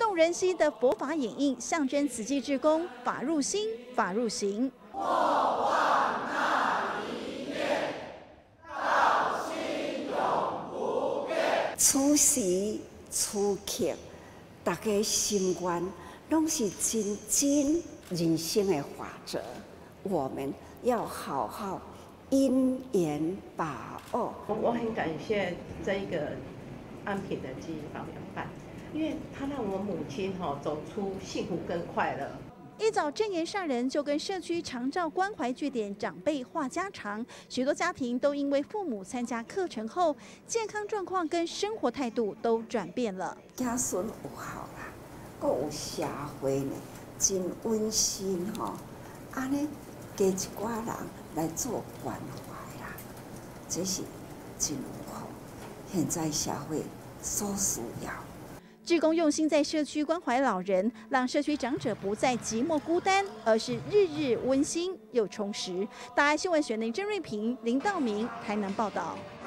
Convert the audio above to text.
动人心的佛法演绎，象征慈济志工法入心，法入行。莫忘那一念，道心永不变。 此时此刻，大家心愿拢是真人生的法则，我们要好好因缘把握。 我很感谢这一个安平的记忆方圆办，因为它让我母亲走出幸福跟快乐。 一早正言上人就跟社区长照关怀据点长辈话家常，许多家庭都因为父母参加课程后，健康状况跟生活态度都转变了。 子孙有好啦，阁有社会呢，真温馨吼。安尼加一寡人来做关怀啦，这是真有好。现在社会所需要。 志工用心在社区关怀老人，让社区长者不再寂寞孤单，而是日日温馨又充实。大爱新闻选林郑瑞平、林道明台南报道。